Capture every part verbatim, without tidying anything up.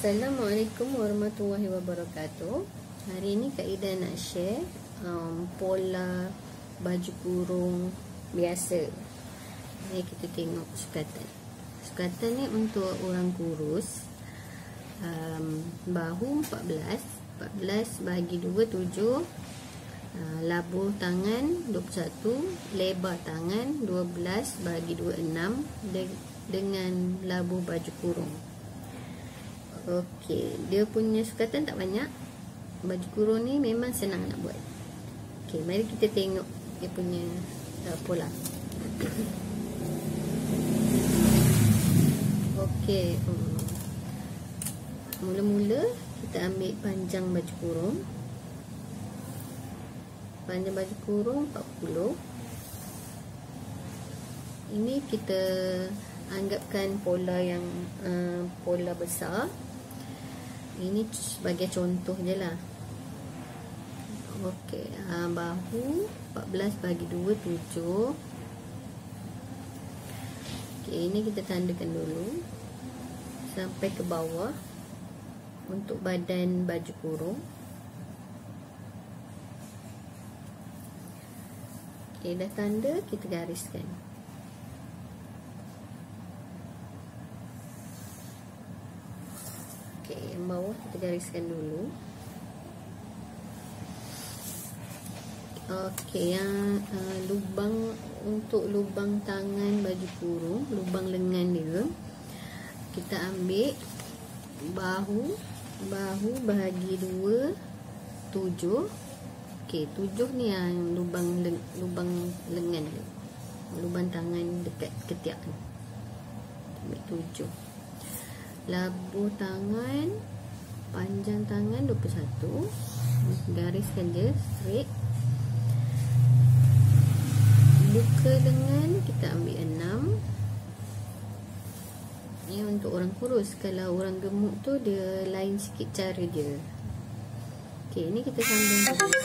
Assalamualaikum warahmatullahi wabarakatuh. Hari ini Kak Ida nak share um, pola baju kurung biasa. Ni kita tengok sukatan. Sukatan ni untuk orang kurus. um, Bahu empat belas, empat belas bahagi dua, tujuh. uh, Labuh tangan dua puluh satu, lebar tangan dua belas bahagi dua, enam, de dengan labuh baju kurung. Okey, dia punya sukatan tak banyak. Baju kurung ni memang senang nak buat. Okey, mari kita tengok dia punya uh, pola. Okey, um, mula-mula kita ambil panjang baju kurung. Panjang baju kurung empat puluh. Ini kita anggapkan pola yang uh, pola besar. Ini sebagai contoh je lah. Okey, uh, bahu empat belas bahagi dua, tujuh. Okey, ini kita tandakan dulu sampai ke bawah untuk badan baju kurung. Okey, dah tanda, kita gariskan. Okey, yang bawah kita gariskan dulu. Okey, yang uh, lubang untuk lubang tangan baju kurung, lubang lengan dia, kita ambil bahu, bahu bahagi dua, tujuh. Okey, tujuh ni yang lubang leng, lubang lengan dia, lubang tangan dekat ketiak ni. Ambil tujuh. Labuh tangan, panjang tangan dua puluh satu. Gariskan dia straight. Buka lengan kita ambil enam. Ini untuk orang kurus. Kalau orang gemuk tu dia lain sikit cara dia. Okey, ini kita sambung terus.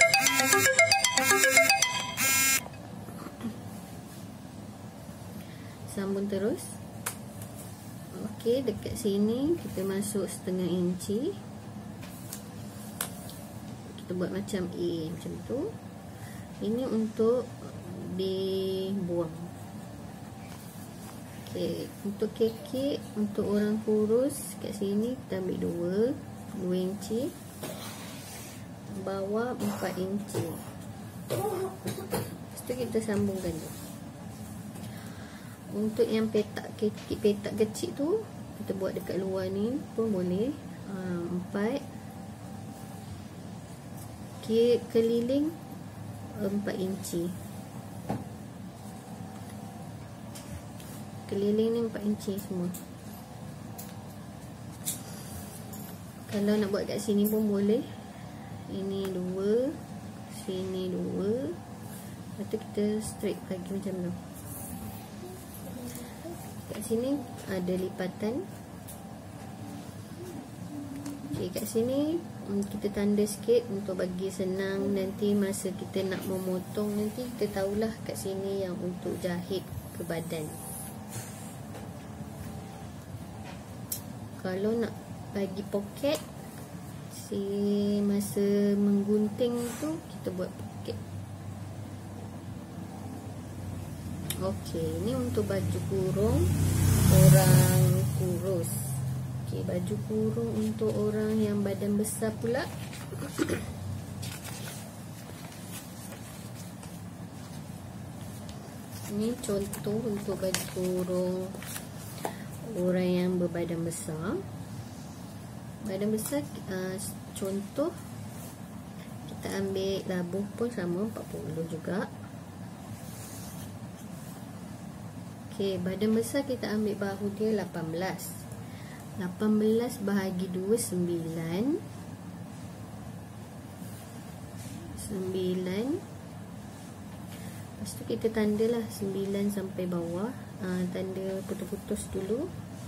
Sambung terus. Okey, dekat sini kita masuk setengah inci. Kita buat macam A, macam tu. Ini untuk dibuang. Okey, untuk kekek, untuk orang kurus kat sini kita ambil dua, dua inci. Bawah empat inci. Lepas tu kita sambungkan tu. Untuk yang petak kekek, petak kecil tu kita buat dekat luar ni pun boleh. Empat. Kek keliling empat inci. Keliling ni empat inci semua. Kalau nak buat kat sini pun boleh. Ini dua, sini dua. Lepas tu kita straight bagi macam tu. Kat sini ada lipatan. Okey, kat sini kita tanda sikit untuk bagi senang. Nanti masa kita nak memotong, nanti kita tahulah kat sini yang untuk jahit ke badan. Kalau nak bagi poket, si masa menggunting tu kita buat poket. Okey, ini untuk baju kurung orang kurus. Okey, baju kurung untuk orang yang badan besar pula. Ini contoh untuk baju kurung orang yang berbadan besar. Badan besar, uh, contoh kita ambil labuh pun sama empat puluh juga. Okey, badan besar kita ambil bahu dia lapan belas. lapan belas bahagi dua, sembilan. sembilan. Lepas tu kita tandalah sembilan sampai bawah. Uh, tanda putus-putus dulu.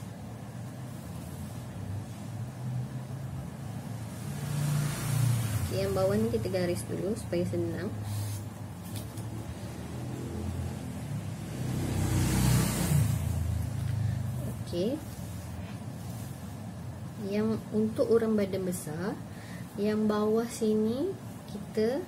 Okay, yang bawah ni kita garis dulu supaya senang. Okey. yang untuk orang badan besar, yang bawah sini kita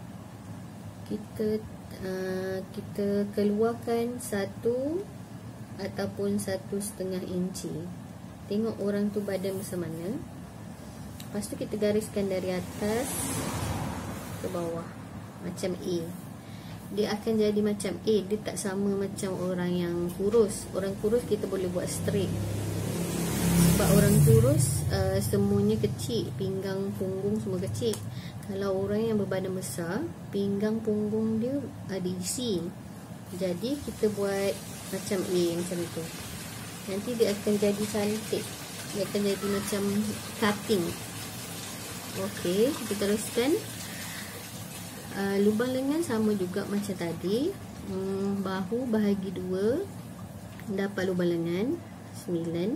kita uh, kita keluarkan satu ataupun satu setengah inci. Tengok orang tu badan besar mana. Lepas tu kita gariskan dari atas ke bawah macam A. Dia akan jadi macam A. Dia tak sama macam orang yang kurus. Orang kurus kita boleh buat straight. Sebab orang kurus uh, semuanya kecil, pinggang, punggung semua kecil. Kalau orang yang berbadan besar, pinggang, punggung dia ada isi. Jadi kita buat macam A macam itu. Nanti dia akan jadi cantik. Dia akan jadi macam cutting. Okey, kita teruskan. Uh, lubang lengan sama juga macam tadi. hmm, Bahu bahagi dua, dapat lubang lengan sembilan.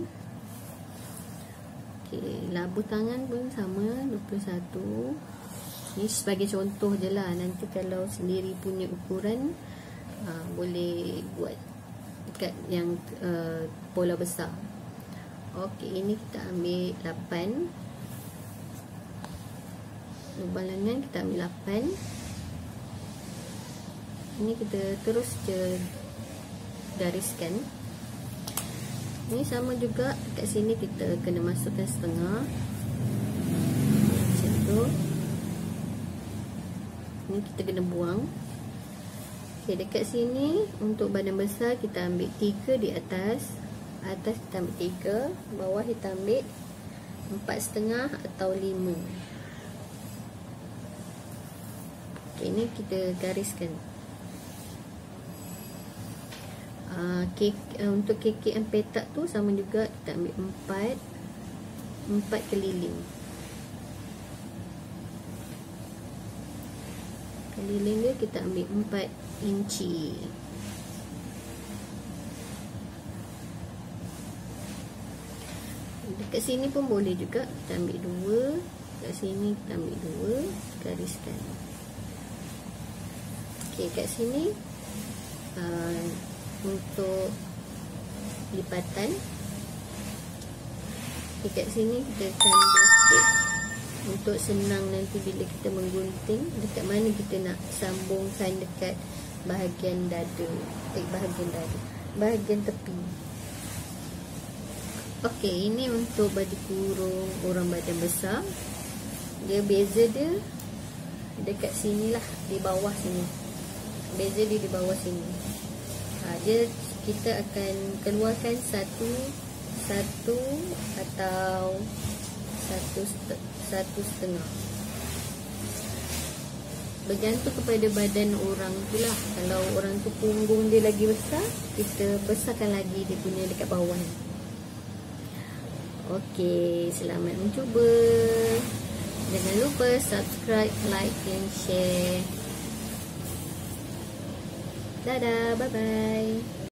Okey, labu tangan pun sama dua puluh satu. Ni sebagai contoh je lah. Nanti kalau sendiri punya ukuran, uh, boleh buat dekat yang uh, pola besar. Okey, ini kita ambil lapan. Lubang lengan kita ambil lapan. Ini kita terus je gariskan. Ini sama juga, dekat sini kita kena masukkan setengah macam tu. Ini kita kena buang. Okay, dekat sini untuk badan besar kita ambil tiga di atas. Atas kita ambil tiga, bawah kita ambil empat setengah atau lima. Okay, ini kita gariskan. Uh, kek, uh, untuk kekek yang petak tu sama juga, kita ambil empat empat keliling. Keliling dia kita ambil empat inci. Dekat sini pun boleh juga, kita ambil dua. Dekat sini kita ambil dua, gariskan. Okey, kat sini uh, untuk lipatan, dekat sini kita sambung sikit untuk senang nanti bila kita menggunting dekat mana kita nak sambungkan dekat bahagian dada, eh bahagian dada, bahagian tepi. Okey, ini untuk baju kurung orang badan besar. Dia beza dia dekat sini lah, di bawah sini. Beza dia di bawah sini. Ha, dia kita akan keluarkan satu satu atau satu satu setengah. Bergantung kepada badan orang tu lah. Kalau orang tu punggung dia lagi besar, kita besarkan lagi dia punya dekat bawah ni. Okey, selamat mencuba. Jangan lupa subscribe, like dan share. Dadah, bye bye.